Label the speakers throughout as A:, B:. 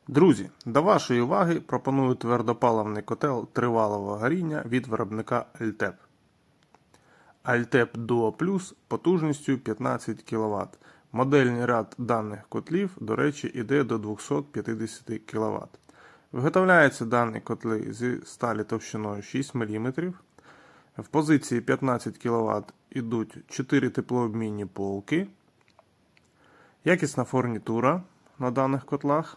A: Друзі, до вашої уваги пропоную твердопаливний котел тривалого горіння від виробника Альтеп. Альтеп Duo Plus потужністю 15 кВт. Модельний ряд даних котлів, до речі, іде до 250 кВт. Виготовляються дані котли зі сталі товщиною 6 мм. В позиції 15 кВт йдуть 4 теплообмінні полки. Якісна фурнітура на даних котлах.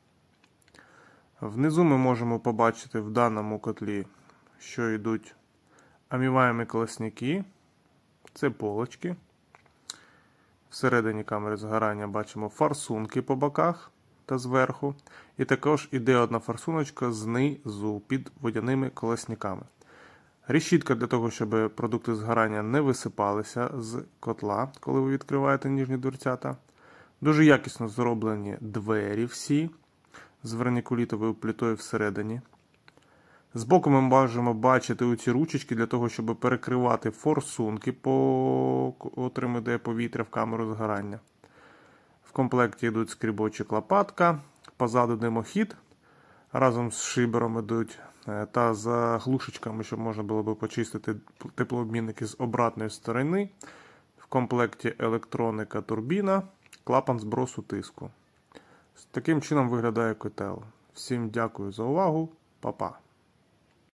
A: Внизу ми можемо побачити в даному котлі, що йдуть омиваємі колосники, це полочки. Всередині камери згорання бачимо форсунки по боках та зверху. І також іде одна форсуночка знизу під водяними колосниками. Решітка для того, щоб продукти згорання не висипалися з котла, коли ви відкриваєте ніжні дверцята. Дуже якісно зроблені двері всі, з вернікулітовою плитою всередині. Збоку ми можемо бачити оці ручечки для того, щоб перекривати форсунки, по котрим йде повітря в камеру згорання. В комплекті йдуть скрібочок лопатка, позаду димохід, разом з шибером йдуть та заглушечками, щоб можна було б почистити теплообмінники з обратної сторони. В комплекті електроніка турбіна, клапан збросу тиску. Таким чином виглядає котел. Всім дякую за увагу. Па-па.